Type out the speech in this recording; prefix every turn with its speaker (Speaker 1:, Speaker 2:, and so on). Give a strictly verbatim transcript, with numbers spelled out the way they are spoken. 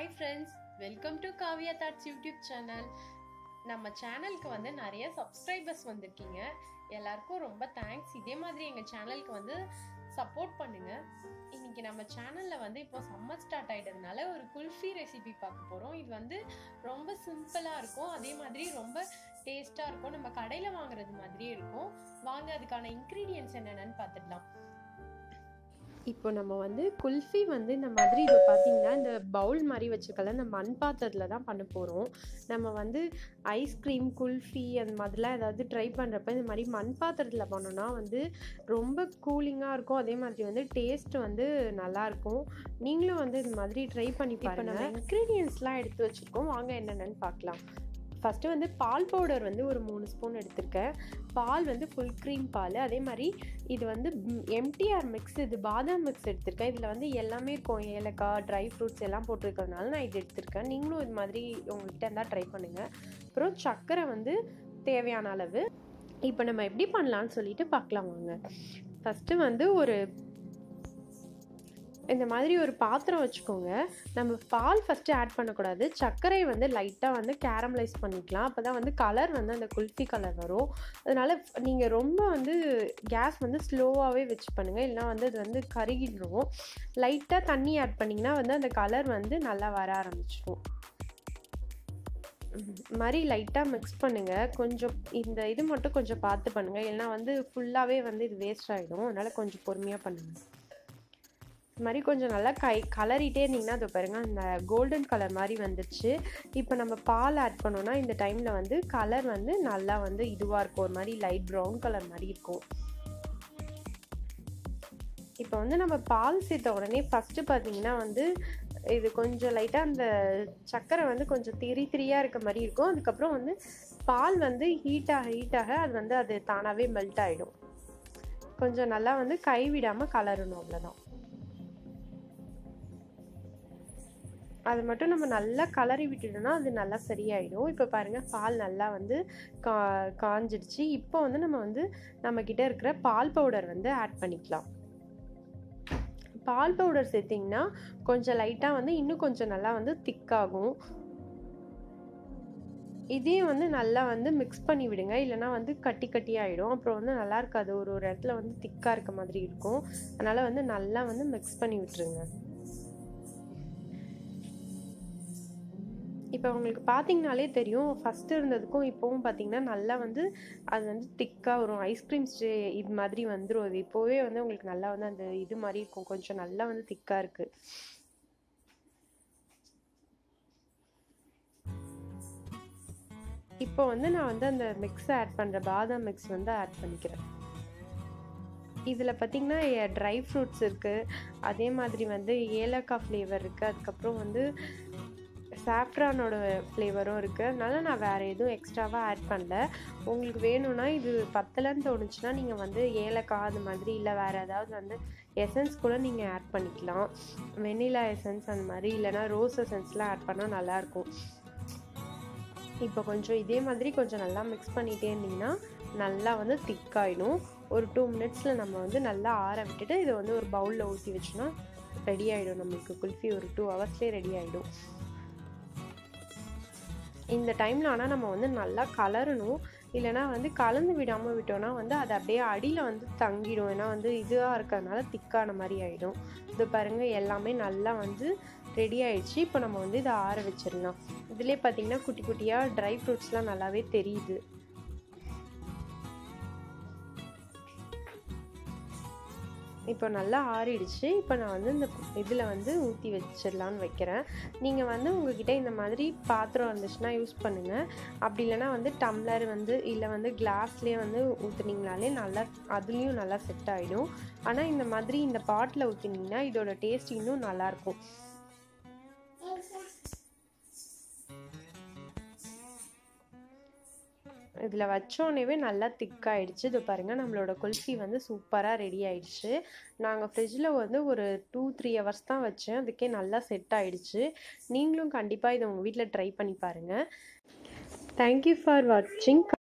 Speaker 1: Hi friends, welcome to Kavya thoughts YouTube channel. நம்ம சேனலுக்கு வந்து நிறைய சப்ஸ்கிரைபர்ஸ் வந்திருக்கீங்க. எல்லாருக்கும் ரொம்ப தேங்க்ஸ். இதே மாதிரி எங்கள் சேனலுக்கு வந்து சப்போர்ட் பண்ணுங்க. இன்னைக்கு நம்ம சேனலில் வந்து இப்போ சம்மர் ஸ்டார்ட் ஆகிட்டதுனால ஒரு குல்ஃபி ரெசிபி பார்க்க போகிறோம். இது வந்து ரொம்ப சிம்பிளாக இருக்கும், அதே மாதிரி ரொம்ப டேஸ்ட்டாக இருக்கும். நம்ம கடையில் வாங்குறது மாதிரியே இருக்கும். வாங்க அதுக்கான இன்க்ரீடியன்ட்ஸ் என்னென்னு பார்த்துடலாம். இப்போ நம்ம வந்து குல்ஃபி வந்து இந்த மாதிரி இது பார்த்திங்கன்னா இந்த பவுல் மாதிரி வச்சுருக்கல இந்த மண் பாத்திரத்தில் தான் பண்ண போகிறோம். நம்ம வந்து ஐஸ்கிரீம் குல்ஃபி அந்த மாதிரிலாம் ஏதாவது ட்ரை பண்ணுறப்ப இந்த மாதிரி மண் பாத்திரத்தில் பண்ணோன்னா வந்து ரொம்ப கூலிங்காக இருக்கும், அதே மாதிரி வந்து டேஸ்ட் வந்து நல்லாயிருக்கும். நீங்களும் வந்து இந்த மாதிரி ட்ரை பண்ணி பாருங்க. நம்ம இன்க்ரீடியன்ட்ஸ்லாம் எடுத்து வச்சுருக்கோம், வாங்க என்னென்னு பார்க்கலாம். ஃபஸ்ட்டு வந்து பால் பவுடர் வந்து ஒரு மூணு ஸ்பூன் எடுத்திருக்கேன். பால் வந்து ஃபுல் க்ரீம் பால். அதே மாதிரி இது வந்து எம்டிஆர் மிக்ஸ், இது பாதாம் மிக்ஸ் எடுத்திருக்கேன். இதில் வந்து எல்லாமே இருக்கும், ஏலக்காய், ட்ரை ஃப்ரூட்ஸ் எல்லாம் போட்டிருக்கிறதுனால நான் இது எடுத்திருக்கேன். நீங்களும் இது மாதிரி உங்கள்கிட்ட இருந்தால் ட்ரை பண்ணுங்கள். அப்புறம் சர்க்கரை வந்து தேவையான அளவு. இப்போ நம்ம எப்படி பண்ணலான்னு சொல்லிட்டு பார்க்கலாம் வாங்க. ஃபஸ்ட்டு வந்து ஒரு இந்த மாதிரி ஒரு பாத்திரம் வச்சுக்கோங்க. நம்ம பால் ஃபஸ்ட்டு ஆட் பண்ணக்கூடாது, சர்க்கரை வந்து லைட்டாக வந்து கேரமலைஸ் பண்ணிக்கலாம். அப்போ தான் வந்து கலர் வந்து அந்த குல்ஃபி கலர் வரும். அதனால் நீங்கள் ரொம்ப வந்து கேஸ் வந்து ஸ்லோவாகவே வச்சு பண்ணுங்கள், இல்லைனா வந்து அது வந்து கருகிடும். லைட்டாக தண்ணி ஆட் பண்ணிங்கன்னா வந்து அந்த கலர் வந்து நல்லா வர ஆரம்பிச்சிடும். இது மாதிரி லைட்டாக மிக்ஸ் பண்ணுங்கள். கொஞ்சம் இந்த இது மட்டும் கொஞ்சம் பார்த்து பண்ணுங்கள், இல்லைனா வந்து ஃபுல்லாகவே வந்து இது வேஸ்ட் ஆகிடும். அதனால் கொஞ்சம் பொறுமையாக பண்ணுங்கள். இது மாதிரி கொஞ்சம் நல்லா கை கலரிட்டே இருந்தீங்கன்னா அது பாருங்கள் அந்த கோல்டன் கலர் மாதிரி வந்துடுச்சு. இப்போ நம்ம பால் ஆட் பண்ணோன்னா இந்த டைமில் வந்து கலர் வந்து நல்லா வந்து இதுவாக இருக்கும், ஒரு மாதிரி லைட் ப்ரௌன் கலர் மாதிரி இருக்கும். இப்போ வந்து நம்ம பால் சேர்த்த உடனே ஃபஸ்ட்டு பார்த்தீங்கன்னா வந்து இது கொஞ்சம் லைட்டாக அந்த சர்க்கரை வந்து கொஞ்சம் திரி திரியாக இருக்க மாதிரி இருக்கும். அதுக்கப்புறம் வந்து பால் வந்து ஹீட்டாக ஹீட்டாக அது வந்து அது தானாகவே மெல்ட் ஆகிடும். கொஞ்சம் நல்லா வந்து கைவிடாமல் கலரணும், அவ்வளோதான். அது மட்டும் நம்ம நல்லா கலரி விட்டுட்டோம்னா அது நல்லா சரியாயிடும். இப்போ பாருங்கள் பால் நல்லா வந்து கா காஞ்சிடுச்சு. இப்போ வந்து நம்ம வந்து நம்மக்கிட்ட இருக்கிற பால் பவுடர் வந்து ஆட் பண்ணிக்கலாம். பால் பவுடர் சேர்த்திங்கன்னா கொஞ்சம் லைட்டாக வந்து இன்னும் கொஞ்சம் நல்லா வந்து திக்காகும். இதையும் வந்து நல்லா வந்து மிக்ஸ் பண்ணி விடுங்க, இல்லைனா வந்து கட்டி கட்டி ஆகிடும். அப்புறம் வந்து நல்லா இருக்காது, ஒரு ஒரு இடத்துல வந்து திக்காக இருக்க மாதிரி இருக்கும். அதனால் வந்து நல்லா வந்து மிக்ஸ் பண்ணி விட்டுருங்க. இப்போ உங்களுக்கு பார்த்தீங்கனாலே தெரியும், ஃபஸ்ட்டு இருந்ததுக்கும் இப்போவும் பார்த்தீங்கன்னா நல்லா வந்து அது வந்து திக்காக வரும். ஐஸ்கிரீம் ஸ்டே இது மாதிரி வந்துடும். அது இப்போவே வந்து உங்களுக்கு நல்லா வந்து அந்த இது மாதிரி இருக்கும், கொஞ்சம் நல்லா வந்து திக்காக இருக்குது. இப்போ வந்து நான் வந்து அந்த மிக்ஸை ஆட் பண்ணுற பாதாம் மிக்ஸ் வந்து ஆட் பண்ணிக்கிறேன். இதில் பார்த்திங்கன்னா ட்ரை ஃப்ரூட்ஸ் இருக்குது, அதே மாதிரி வந்து ஏலக்காய் ஃப்ளேவர் இருக்குது, அதுக்கப்புறம் வந்து சாஃப்ரானோட ஃப்ளேவரும் இருக்குது. அதனால நான் வேறு எதுவும் எக்ஸ்ட்ராவாக ஆட் பண்ணல. உங்களுக்கு வேணும்னா இது பத்தலைன்னு தோணுச்சுன்னா நீங்கள் வந்து ஏலக்காய் அது மாதிரி இல்லை வேறு ஏதாவது வந்து எசன்ஸ் கூட நீங்கள் ஆட் பண்ணிக்கலாம். வெண்ணிலா எசன்ஸ் அந்த மாதிரி, இல்லைனா ரோஸ் எசன்ஸ்லாம் ஆட் பண்ணால் நல்லாயிருக்கும். இப்போ கொஞ்சம் இதே மாதிரி கொஞ்சம் நல்லா மிக்ஸ் பண்ணிகிட்டே இருந்தீங்கன்னா நல்லா வந்து திக்காயிடும். ஒரு டூ மினிட்ஸில் நம்ம வந்து நல்லா ஆற விட்டுட்டு இதை வந்து ஒரு பவுலில் ஊற்றி வச்சோன்னா ரெடி ஆகிடும். நம்மளுக்கு குல்ஃபி ஒரு டூ ஹவர்ஸ்லேயே ரெடி ஆகிடும். இந்த டைமில் ஆனால் நம்ம வந்து நல்லா கலரணும், இல்லைனா வந்து கலந்து விடாமல் விட்டோன்னா வந்து அது அப்படியே அடியில் வந்து தங்கிடும். ஏன்னா வந்து இதுவாக இருக்கிறதுனால திக்கான மாதிரி ஆகிடும். இது பாருங்கள் எல்லாமே நல்லா வந்து ரெடி ஆகிடுச்சு. இப்போ நம்ம வந்து இதை ஆற வச்சிடலாம். இதிலே பார்த்திங்கன்னா குட்டி குட்டியாக ட்ரை ஃப்ரூட்ஸ்லாம் நல்லாவே தெரியுது. இப்போ நல்லா ஆறிடுச்சு. இப்போ நான் வந்து இந்த இதில் வந்து ஊற்றி வச்சிடலான்னு வைக்கிறேன். நீங்கள் வந்து உங்கள்கிட்ட இந்த மாதிரி பாத்திரம் இருந்துச்சுன்னா யூஸ் பண்ணுங்கள். அப்படி இல்லைனா வந்து டம்ளர் வந்து இல்லை வந்து கிளாஸ்லேயே வந்து ஊற்றுனீங்கனாலே நல்லா அதுலேயும் நல்லா செட் ஆகிடும். ஆனால் இந்த மாதிரி இந்த பாட்டில் ஊற்றினீங்கன்னா இதோட டேஸ்ட் இன்னும் நல்லாயிருக்கும். இதில் வச்சோடனேவே நல்லா திக்காயிடுச்சு. இது பாருங்கள் நம்மளோட குல்ஃபி வந்து சூப்பராக ரெடி ஆகிடுச்சு. நாங்கள் ஃப்ரிட்ஜில் வந்து ஒரு டூ த்ரீ ஹவர்ஸ் தான் வச்சேன், அதுக்கே நல்லா செட் ஆகிடுச்சு. நீங்களும் கண்டிப்பாக இதை உங்கள் வீட்டில் ட்ரை பண்ணி பாருங்கள். தேங்க்யூ ஃபார் வாட்சிங்.